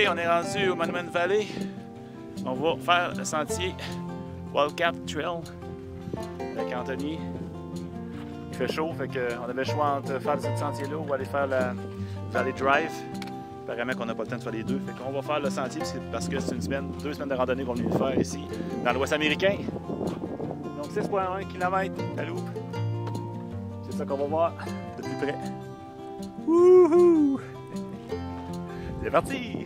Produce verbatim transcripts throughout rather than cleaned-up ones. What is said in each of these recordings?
on est rendu au Monument Valley. On va faire le sentier Wildcat Trail avec Anthony. Il fait chaud, fait qu'on avait le choix entre faire ce sentier-là ou aller faire, la, faire les drives. Apparemment qu'on n'a pas le temps de faire les deux. Fait qu'on va faire le sentier parce que c'est une semaine, deux semaines de randonnée qu'on est venu faire ici, dans l'Ouest américain. Donc six virgule un kilomètres à loupe. C'est ça qu'on va voir de plus près. Wouhou! C'est parti!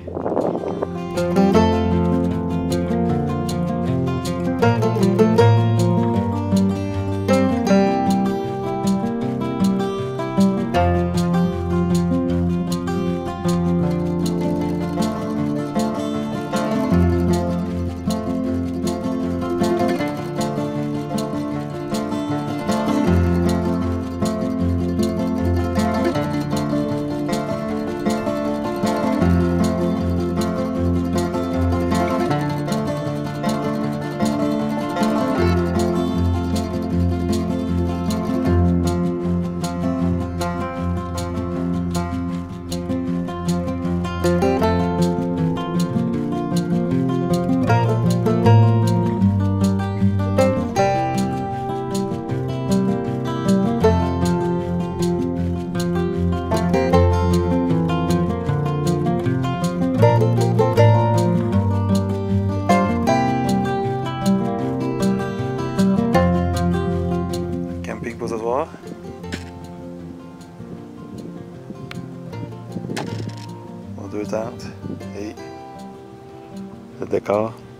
Pour ce soir. Nos deux tentes et le décor.